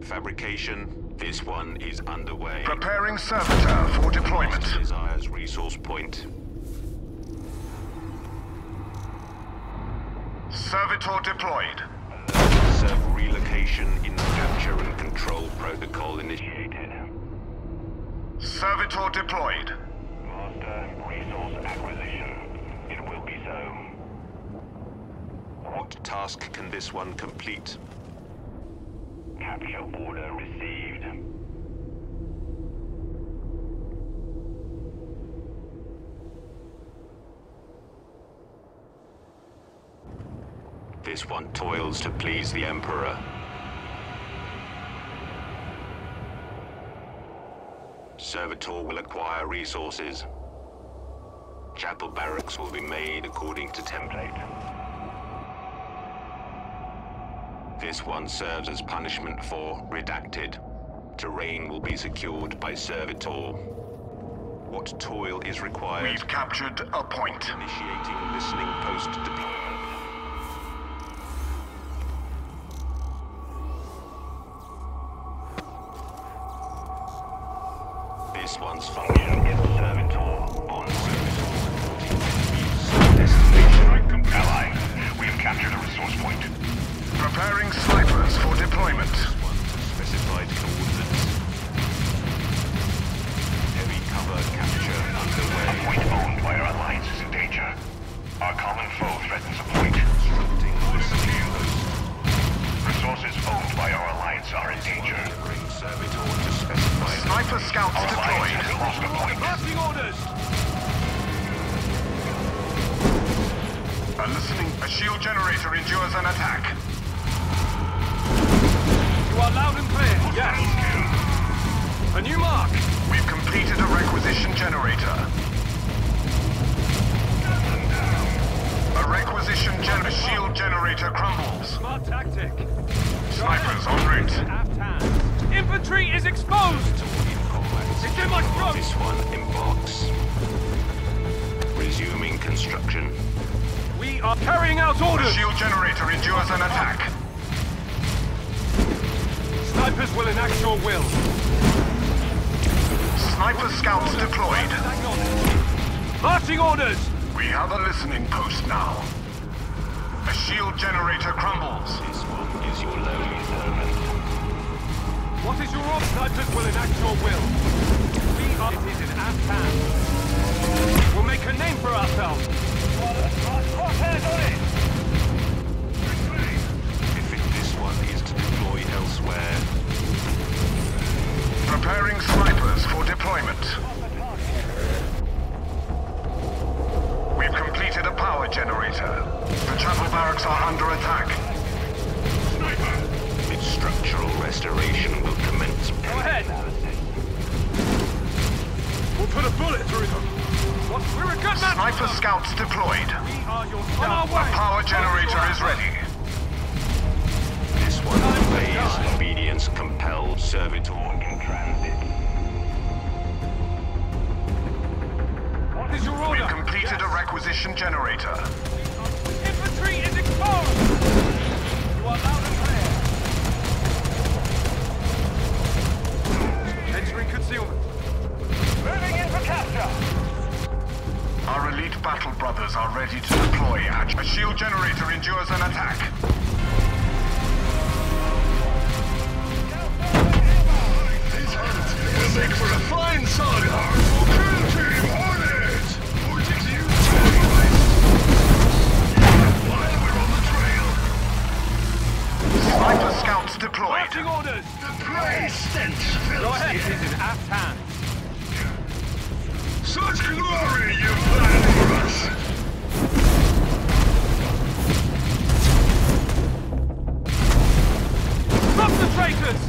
fabrication. This one is underway. Preparing servitor for deployment. Desires resource point. Servitor deployed. Server relocation in capture and control protocol initiated. Servitor deployed. Master, resource acquisition. It will be so. What task can this one complete? Capture order received. This one toils to please the Emperor. Servitor will acquire resources. Chapel barracks will be made according to template. This one serves as punishment for redacted. Terrain will be secured by Servitor. What toil is required? We've captured a point. Initiating listening post deployment. This one's function is Servitor on Destination. Ally, we have captured a resource point. Preparing snipers for deployment. Specified coordinates. Heavy cover capture A underway. point owned by our alliance is in danger. Our common foe threatens a point. Constructing listening post. Resources owned by our alliance are in danger. Bring Servitor to specified. Sniper scouts Our alliance deployed. has lost a point. Marching orders! A shield generator endures an attack. You are loud and clear, yes. A new mark. We've completed a requisition generator. A shield generator crumbles. Smart tactic. Snipers en route. Aft hand. Infantry is exposed! It's in my throat! This one embarks. Resuming construction. We are carrying out The orders! shield generator endures an attack. Snipers will enact your will. Sniper scouts deployed. Marching orders! We have a listening post now. A shield generator crumbles. This one is your lowly servant. What is your order? Snipers will enact your will. We are... It is in aft hand. We'll make a name for ourselves. If this one is to deploy elsewhere, Preparing snipers for deployment. We've completed a power generator. The chapel barracks are under attack. its structural restoration will commence. Go ahead! We'll put a bullet through them. What? We're a good man! Sniper scouts deployed. We are your on our A way! power generator is ready. This one obeys obedience compelled servitor in transit. What is your order? We've completed a requisition generator. Infantry is exposed! You are loud and clear. Entering concealment. Moving in for capture! Our elite battle brothers are ready to deploy. A shield generator endures an attack. This hunt will make for a fine saga! Kill team on it! Vortex use while we're on the trail! Sniper scouts deployed. Marching orders! The prey stench fills Go ahead, the it air. is in aft hand. Such glory you plan for us! Stop the traitors!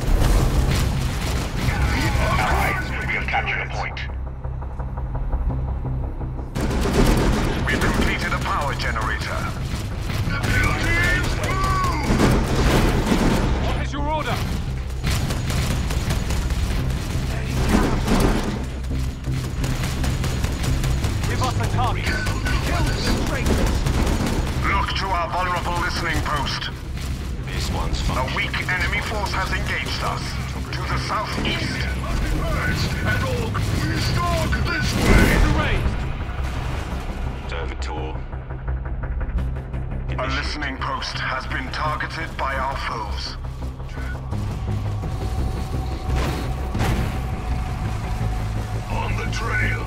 Allies, we have captured a point. We've completed a power generator. Kill teams move! What is your order? Give us a target. Kill the traitors! Look to our vulnerable listening post. This one's A function. weak enemy force has engaged us. To the southeast. And all, we stalk this way! Raised! Servitor. A listening post has been targeted by our foes. On the trail!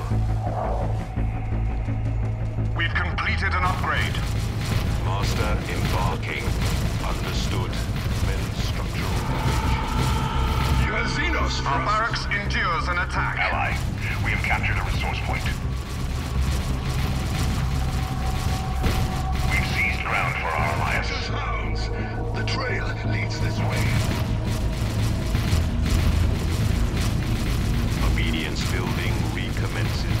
We've completed an upgrade. Master embarking. Understood. Men structural You have seen us, Our Frost. barracks endures an attack. Ally, we have captured a resource point. We've seized ground for our alliance. As hounds, the trail leads this way. Obedience building recommences.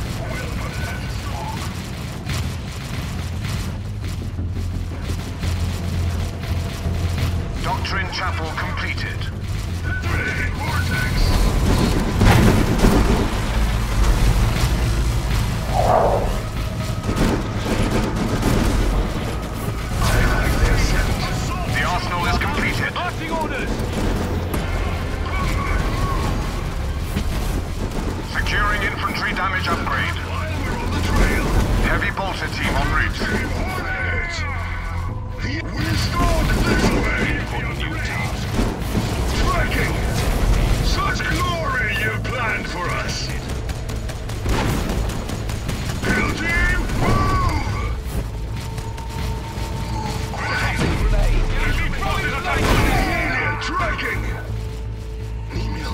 Doctrine Chapel completed. Drain vortex! The arsenal is completed. Marching orders! Securing infantry damage upgrade. While we're on the trail, Heavy bolter team en route. Team Hornet! We stalk this way! New task. Tracking! Such glory you've planned for us! Kill team, move! Immediate tracking! Emil,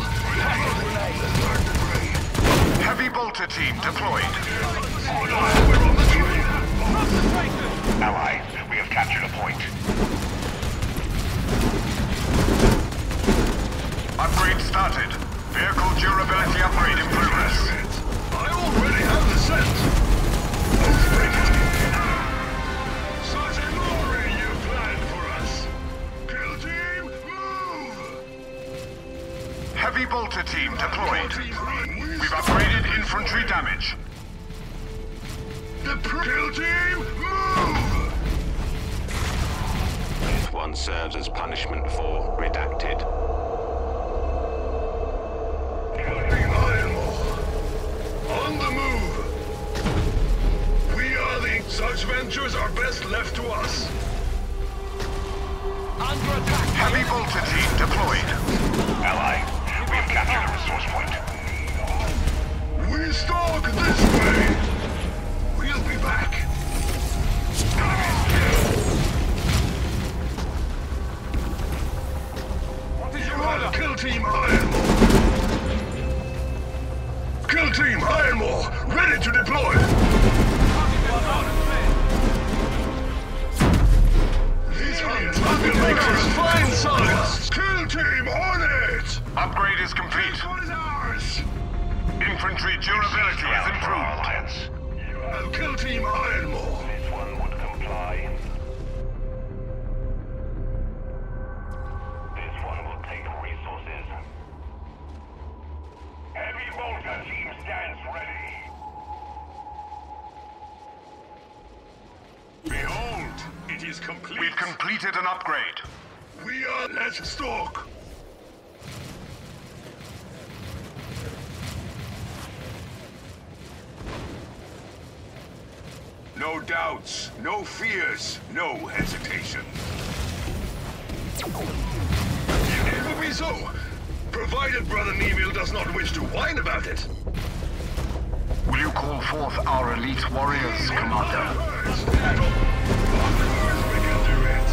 Heavy bolter team deployed. we're on the trail! Ally, we have captured a point. Upgrade started. Vehicle durability upgrade in progress. I already have the scent! Such glory you planned for us! Kill team, move! Heavy bolter team deployed. We've We've upgraded infantry damage. the kill team, move! This one serves as punishment for redacted. On the move! We are the... Such ventures are best left to us. Under attack! Heavy bolter team deployed. Ally, we have captured a resource point. We stalk this way! We'll be back. What is your You order? have Kill Team Ironmore! Kill Team Ironmore, ready to deploy! These hunts will make for a fine sagas! Kill Team Hornet! Upgrade is complete. What is ours? Infantry durability is Ground for our improved. alliance. You have Kill Team Ironmore! This one would comply. This one will take resources. Heavy bolter team stands ready. Behold, it is complete. We've completed an upgrade. We are... Let's stalk. No doubts, no fears, no hesitation. It will be so, provided Brother Neville does not wish to whine about it. Will you call forth our elite warriors, Commander? Of course we can do it.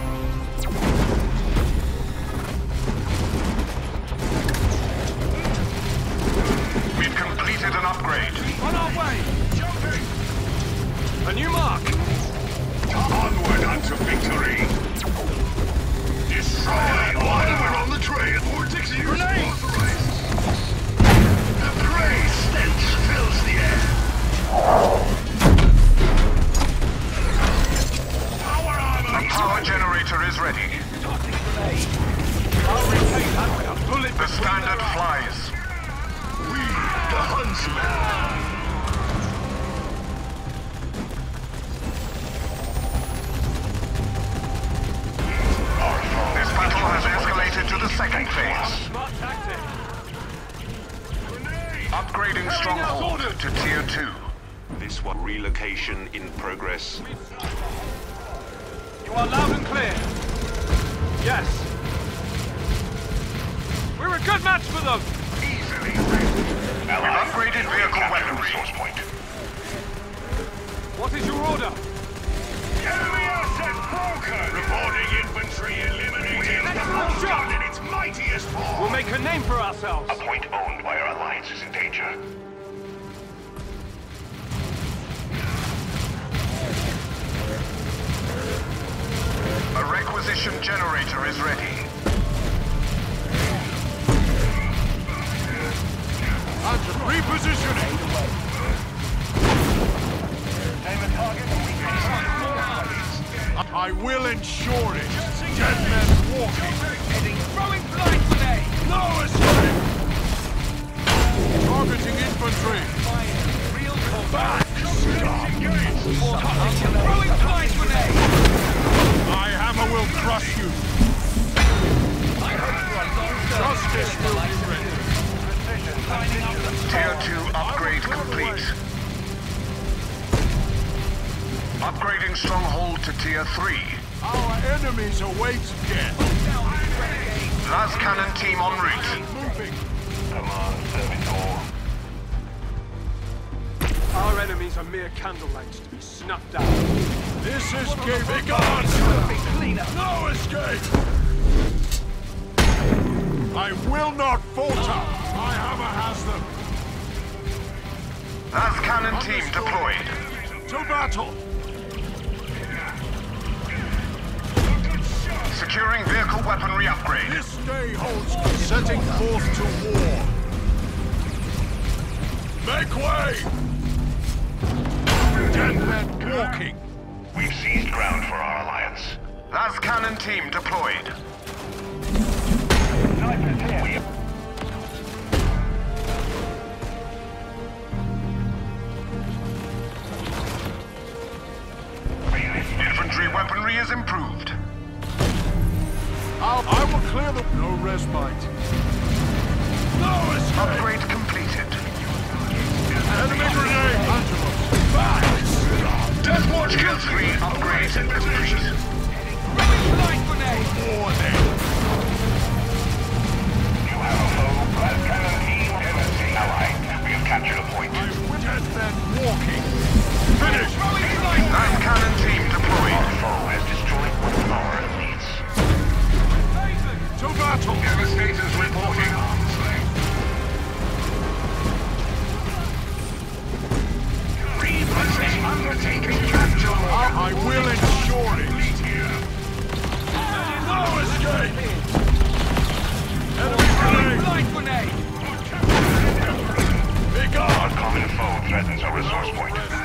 We've completed an upgrade. On our way! Jumping! A new mark! Onward unto victory! Destroy while we're on the trail! Vortex use authorized! The prey stench fills the air! Power armor! The power generator is ready. I'll retain that with a bullet The standard flies. We, the huntsmen! Our This one, relocation in progress. You are loud and clear. Yes. We're a good match for them. Easily. We've upgraded vehicle weaponry. Resource point. What is your order? Enemy asset broken! Reporting infantry eliminated! Let's The march Wolf up! Gun in its mightiest form! We'll make a name for ourselves. A point owned by our alliance is in danger. A requisition generator is ready. Repositioning! I will ensure it! Dead men walking! Throwing flight today. No escape! Targeting infantry! Real Back! Stop! Throwing flight grenade. My hammer will crush you! Justice will be ready! Tier 2 upgrade complete. Upgrading stronghold to Tier 3. Our enemies await death! Las Cannon team en route. Moving! Command Servitor. Our enemies are mere candlelights to be snuffed out. This escape begone! No escape! I will not falter! My hammer has them! Las Cannon team deployed. To battle! Securing vehicle weaponry upgrade. This day holds setting forth to war! Make way! Dead men walking! We've seized ground for our alliance. Las Cannon team deployed. Infantry weaponry is improved. I will clear the... No respite. No escape! Upgrade completed. Enemy grenade! Angelos! Back! Death Watch Tier kills 3 upgrade complete. Flight grenade. more than... You have a foe. Las Cannon team MSC allied. We have captured a point. I will dead men walking! Finish! Las Cannon team Our deployed. foe has destroyed one of our elites. To battle! Devastators reporting. Undertaking capture. I will ensure it! No escape! Enemy grenade! Flight grenade. Our Begone! common foe threatens our resource point.